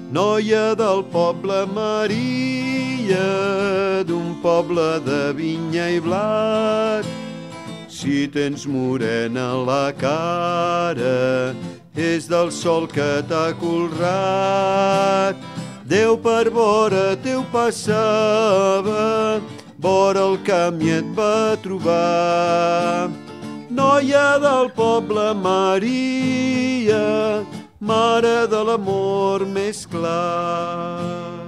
Noia del poble Maria, d'un poble de vinya i blat. Si tens morena la cara, és del sol que t'ha colrat. Déu per vora teu passava, vora el camp i et va trobar. Noia del poble Maria, mare de l'amor més clar.